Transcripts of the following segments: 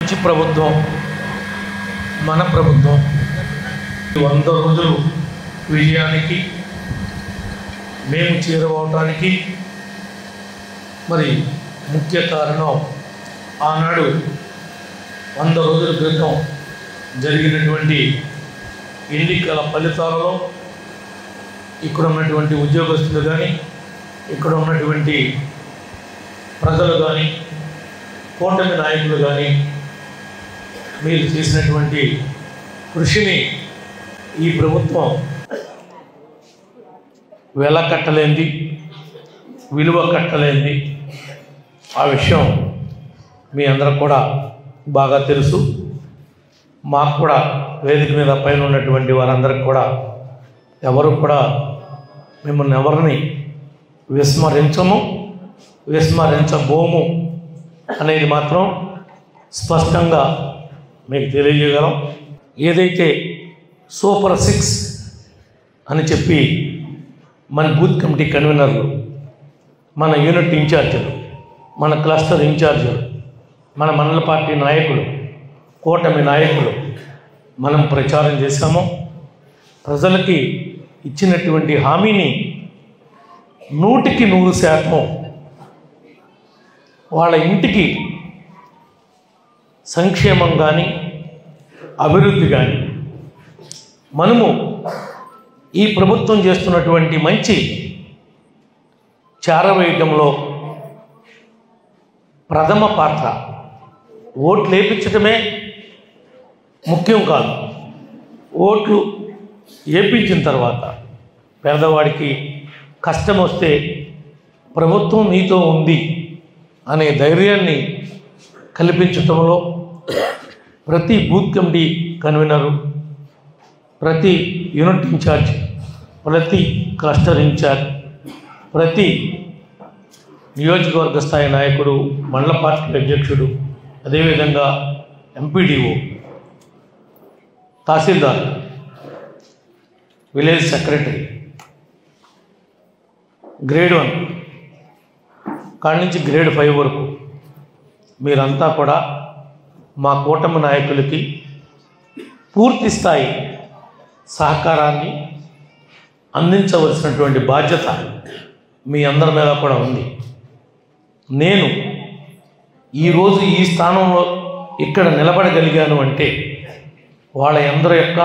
మంచి ప్రభుత్వం మన ప్రభుత్వం 100 రోజులు విజయానికి మేము చేరువవటానికి మరి ముఖ్య కారణం ఆనాడు 100 రోజుల క్రితం జరిగినటువంటి ఎన్నికల ఫలితాలలో ఇక్కడ ఉన్నటువంటి ఉద్యోగస్తులు కానీ ఇక్కడ ఉన్నటువంటి ప్రజలు కానీ కూటమి నాయకులు కానీ మీరు చేసినటువంటి కృషిని ఈ ప్రభుత్వం వెల కట్టలేంది, విలువ కట్టలేంది. ఆ విషయం మీ అందరికి కూడా బాగా తెలుసు. మాకు కూడా వేదిక మీద పైన ఉన్నటువంటి వారందరికి కూడా ఎవరు కూడా మిమ్మల్ని ఎవరిని విస్మరించము, విస్మరించబోము అనేది మాత్రం స్పష్టంగా మీకు తెలియజేయగలం. ఏదైతే సూపర్ 6 అని చెప్పి మన బూత్ కమిటీ కన్వీనర్లు, మన యూనిట్ ఇన్ఛార్జీలు, మన క్లస్టర్ ఇన్ఛార్జీలు, మన మండల పార్టీ నాయకులు, కూటమి నాయకులు మనం ప్రచారం చేశాము. ప్రజలకి ఇచ్చినటువంటి హామీని 100% వాళ్ళ ఇంటికి సంక్షేమం కానీ అభివృద్ధి కానీ మనము ఈ ప్రభుత్వం చేస్తున్నటువంటి మంచి చేరవేయటంలో ప్రథమ పాత్ర. ఓట్లు వేయించడమే ముఖ్యం కాదు, ఓట్లు వేయించిన తర్వాత పేదవాడికి కష్టం వస్తే ప్రభుత్వం మీతో ఉంది అనే ధైర్యాన్ని కల్పించటంలో ప్రతి బూత్ కమిటీ కన్వీనరు, ప్రతి యూనిట్ ఇన్ఛార్జ్, ప్రతి క్లస్టర్ ఇన్ఛార్జ్, ప్రతి నియోజకవర్గ స్థాయి నాయకుడు, మండల పార్టీ అధ్యక్షుడు, అదేవిధంగా MPDO, tahsildar, village secretary, grade 1 కాడి నుంచి గ్రేడ్ 5 వరకు మీరంతా కూడా మా కూటమి నాయకులకి పూర్తి స్థాయి సహకారాన్ని అందించవలసినటువంటి బాధ్యత మీ అందరి మీద కూడా ఉంది. నేను ఈరోజు ఈ స్థానంలో ఇక్కడ నిలబడగలిగాను అంటే వాళ్ళ అందరి యొక్క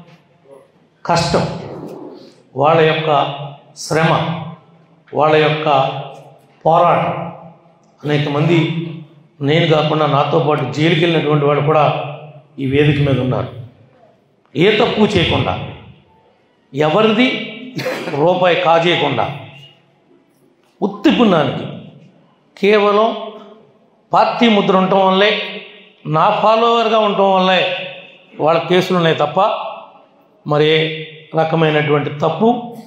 కష్టం, వాళ్ళ యొక్క శ్రమ, వాళ్ళ యొక్క పోరాటం. అనేక మంది నేను కాకుండా నాతో పాటు జైలుకి వెళ్ళినటువంటి వాళ్ళు కూడా ఈ వేదిక మీద ఉన్నారు. ఏ తప్పు చేయకుండా, ఎవరిది రూపాయి కాజేయకుండా, ఉత్తిపుణ్యానికి కేవలం పార్టీ ముద్ర ఉండటం వల్లే, నా ఫాలోవర్గా ఉండటం వల్లే వాళ్ళ కేసులు ఉన్నాయి తప్ప మరి ఏ రకమైనటువంటి తప్పు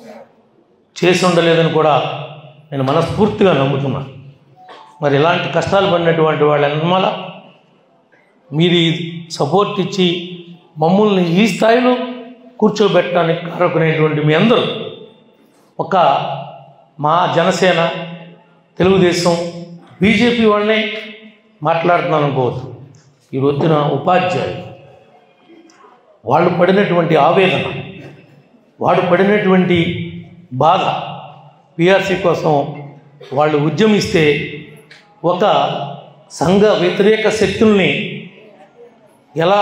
చేసి ఉండలేదని కూడా నేను మనస్ఫూర్తిగా నమ్ముతున్నాను. మరి ఇలాంటి కష్టాలు పడినటువంటి వాళ్ళ వెనకాల మీరు సపోర్ట్ ఇచ్చి మమ్మల్ని ఈ స్థాయిలో కూర్చోబెట్టడానికి కారకునేటువంటి మీ అందరూ ఒక మా జనసేన, తెలుగుదేశం, బీజేపీ వాళ్ళనే మాట్లాడుతున్నాను అనుకోవద్దు. ఈ రోజున ఉపాధ్యాయులు వాళ్ళు పడినటువంటి ఆవేదన, వాడు పడినటువంటి బాధ, పిఆర్సీ కోసం వాళ్ళు ఉద్యమిస్తే ఒక సంఘ వ్యతిరేక శక్తుల్ని ఎలా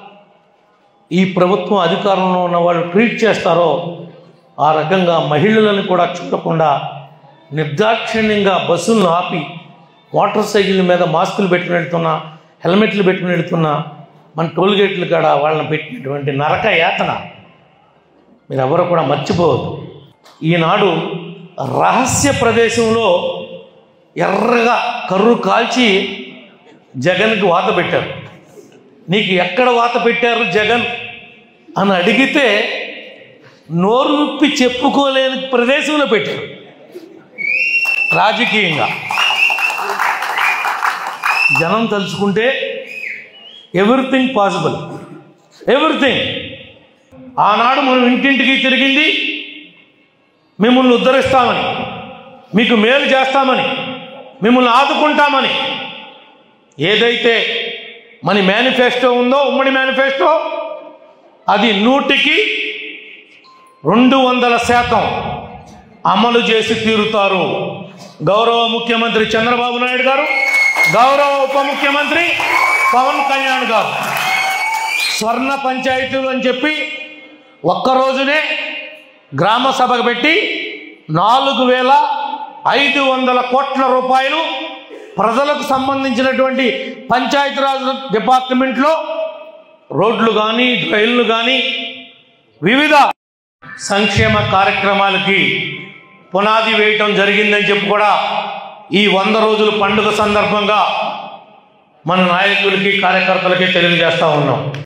ఈ ప్రభుత్వం అధికారంలో ఉన్న వాళ్ళు ట్రీట్ చేస్తారో ఆ రకంగా మహిళలను కూడా చూడకుండా నిర్దాక్షిణ్యంగా బస్సులను ఆపి మోటార్ సైకిళ్ళ మీద మాస్కులు పెట్టుకుని వెళ్తున్నా, హెల్మెట్లు పెట్టుకుని వెళ్తున్నా, మన టోల్గేట్లు కాడ వాళ్ళని పెట్టినటువంటి నరక యాతన మీరు ఎవరు కూడా మర్చిపోవద్దు. ఈనాడు రహస్య ప్రదేశంలో ఎర్రగా కర్రు కాల్చి జగన్కి వాత పెట్టారు. నీకు ఎక్కడ వాత పెట్టారు జగన్ అని అడిగితే నోరు విప్పి చెప్పుకోలేని ప్రదేశంలో పెట్టారు. రాజకీయంగా జనం తలుచుకుంటే ఎవ్రీథింగ్ పాసిబుల్, ఎవ్రీథింగ్. ఆనాడు మనం ఇంటింటికి తిరిగింది మిమ్మల్ని ఉద్ధరిస్తామని, మీకు మేలు చేస్తామని, మిమ్మల్ని ఆదుకుంటామని. ఏదైతే మన మేనిఫెస్టో ఉందో, ఉమ్మడి మేనిఫెస్టో, అది 100% అమలు చేసి తీరుతారు. గౌరవ ముఖ్యమంత్రి చంద్రబాబు నాయుడు గారు, గౌరవ ఉప ముఖ్యమంత్రి పవన్ కళ్యాణ్ గారు స్వర్ణ పంచాయతీలు అని చెప్పి ఒక్కరోజునే గ్రామ సభకు పెట్టి 4,500 కోట్ల రూపాయలు ప్రజలకు సంబంధించినటువంటి పంచాయతీరాజ్ డిపార్ట్మెంట్లో రోడ్లు కానీ, రైళ్లు కానీ, వివిధ సంక్షేమ కార్యక్రమాలకి పునాది వేయటం జరిగిందని చెప్పి కూడా ఈ 100 రోజుల పండుగ సందర్భంగా మన నాయకులకి, కార్యకర్తలకి తెలియజేస్తూ ఉన్నాం.